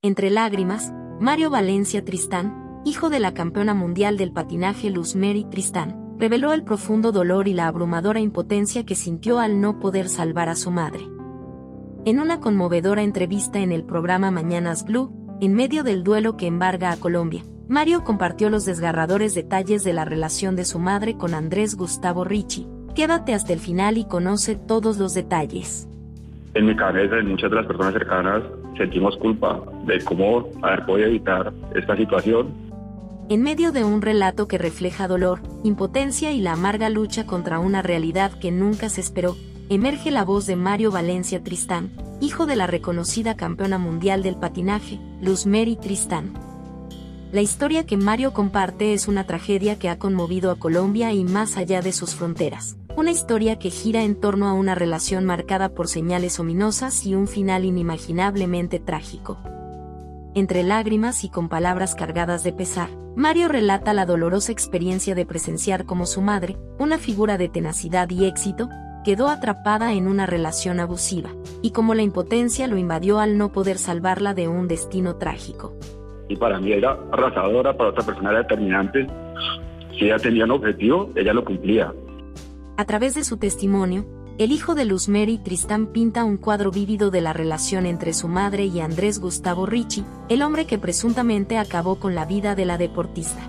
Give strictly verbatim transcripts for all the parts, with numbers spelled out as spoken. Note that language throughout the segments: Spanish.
Entre lágrimas, Mario Valencia Tristán, hijo de la campeona mundial del patinaje Luz Mary Tristán, reveló el profundo dolor y la abrumadora impotencia que sintió al no poder salvar a su madre. En una conmovedora entrevista en el programa Mañanas Blue, en medio del duelo que embarga a Colombia, Mario compartió los desgarradores detalles de la relación de su madre con Andrés Gustavo Ricci. Quédate hasta el final y conoce todos los detalles. En mi cabeza, en muchas de las personas cercanas, sentimos culpa de cómo haber podido evitar esta situación. En medio de un relato que refleja dolor, impotencia y la amarga lucha contra una realidad que nunca se esperó, emerge la voz de Mario Valencia Tristán, hijo de la reconocida campeona mundial del patinaje, Luz Mary Tristán. La historia que Mario comparte es una tragedia que ha conmovido a Colombia y más allá de sus fronteras. Una historia que gira en torno a una relación marcada por señales ominosas y un final inimaginablemente trágico. Entre lágrimas y con palabras cargadas de pesar, Mario relata la dolorosa experiencia de presenciar cómo su madre, una figura de tenacidad y éxito, quedó atrapada en una relación abusiva, y cómo la impotencia lo invadió al no poder salvarla de un destino trágico. Y para mí era arrasadora, para otra persona era determinante. Si ella tenía un objetivo, ella lo cumplía. A través de su testimonio, el hijo de Luz Mary Tristán pinta un cuadro vívido de la relación entre su madre y Andrés Gustavo Ricci, el hombre que presuntamente acabó con la vida de la deportista.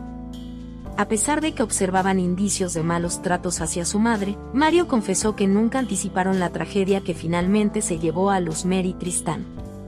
A pesar de que observaban indicios de malos tratos hacia su madre, Mario confesó que nunca anticiparon la tragedia que finalmente se llevó a Luz Mary Tristán.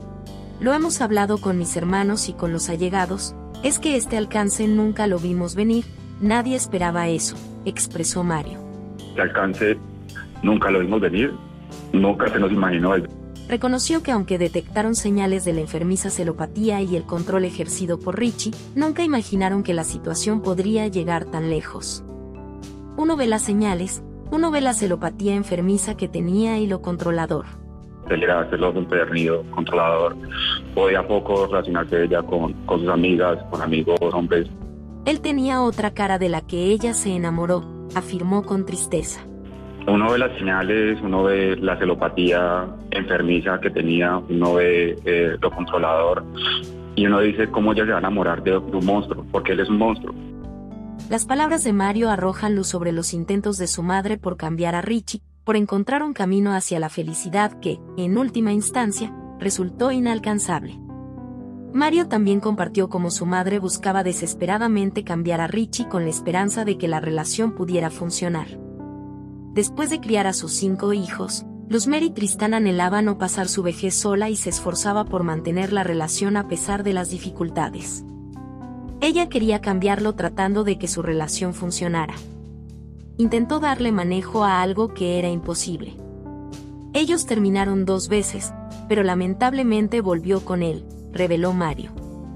Lo hemos hablado con mis hermanos y con los allegados, es que este alcance nunca lo vimos venir, nadie esperaba eso, expresó Mario. Este alcance nunca lo vimos venir, nunca se nos imaginó eso. Reconoció que aunque detectaron señales de la enfermiza celopatía y el control ejercido por Ricci, nunca imaginaron que la situación podría llegar tan lejos. Uno ve las señales, uno ve la celopatía enfermiza que tenía y lo controlador. Él era celoso, empedernido, controlador, podía poco relacionarse ella con, con sus amigas, con amigos, hombres. Él tenía otra cara de la que ella se enamoró, afirmó con tristeza. Uno ve las señales, uno ve la celopatía enfermiza que tenía, uno ve eh, lo controlador y uno dice cómo ella se va a enamorar de, de un monstruo, porque él es un monstruo. Las palabras de Mario arrojan luz sobre los intentos de su madre por cambiar a Ricci, por encontrar un camino hacia la felicidad que, en última instancia, resultó inalcanzable. Mario también compartió cómo su madre buscaba desesperadamente cambiar a Ricci con la esperanza de que la relación pudiera funcionar. Después de criar a sus cinco hijos, Luz Mary Tristán anhelaba no pasar su vejez sola y se esforzaba por mantener la relación a pesar de las dificultades. Ella quería cambiarlo tratando de que su relación funcionara. Intentó darle manejo a algo que era imposible. Ellos terminaron dos veces, pero lamentablemente volvió con él, reveló Mario.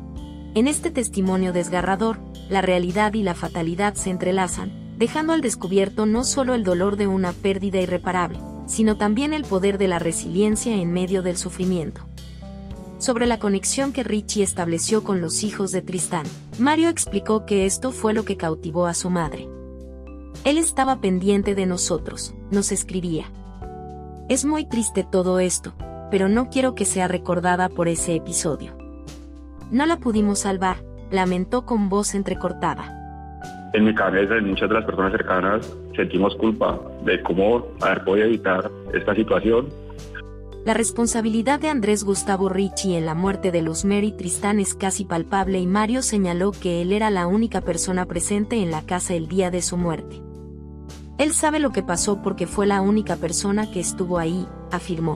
En este testimonio desgarrador, la realidad y la fatalidad se entrelazan, dejando al descubierto no solo el dolor de una pérdida irreparable, sino también el poder de la resiliencia en medio del sufrimiento. Sobre la conexión que Ricci estableció con los hijos de Tristán, Mario explicó que esto fue lo que cautivó a su madre. Él estaba pendiente de nosotros, nos escribía. Es muy triste todo esto, pero no quiero que sea recordada por ese episodio. No la pudimos salvar, lamentó con voz entrecortada. En mi cabeza, en muchas de las personas cercanas, sentimos culpa de cómo haber podido evitar esta situación. La responsabilidad de Andrés Gustavo Ricci en la muerte de Luz Mary Tristán es casi palpable y Mario señaló que él era la única persona presente en la casa el día de su muerte. Él sabe lo que pasó porque fue la única persona que estuvo ahí, afirmó.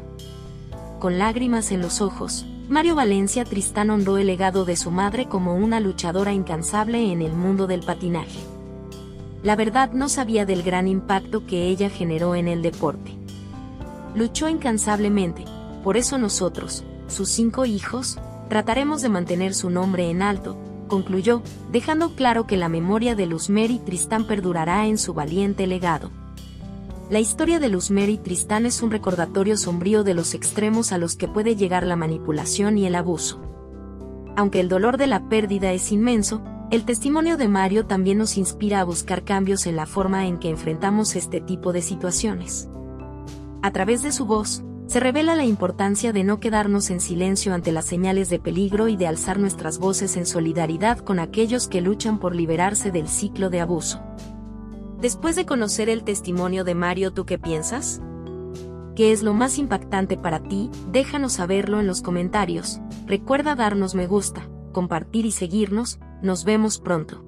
Con lágrimas en los ojos, Mario Valencia Tristán honró el legado de su madre como una luchadora incansable en el mundo del patinaje. La verdad no sabía del gran impacto que ella generó en el deporte. Luchó incansablemente, por eso nosotros, sus cinco hijos, trataremos de mantener su nombre en alto, concluyó, dejando claro que la memoria de Luz Mary Tristán perdurará en su valiente legado. La historia de Luz Mary Tristán es un recordatorio sombrío de los extremos a los que puede llegar la manipulación y el abuso. Aunque el dolor de la pérdida es inmenso, el testimonio de Mario también nos inspira a buscar cambios en la forma en que enfrentamos este tipo de situaciones. A través de su voz, Se revela la importancia de no quedarnos en silencio ante las señales de peligro y de alzar nuestras voces en solidaridad con aquellos que luchan por liberarse del ciclo de abuso. Después de conocer el testimonio de Mario, ¿tú qué piensas? ¿Qué es lo más impactante para ti? Déjanos saberlo en los comentarios. Recuerda darnos me gusta, compartir y seguirnos. Nos vemos pronto.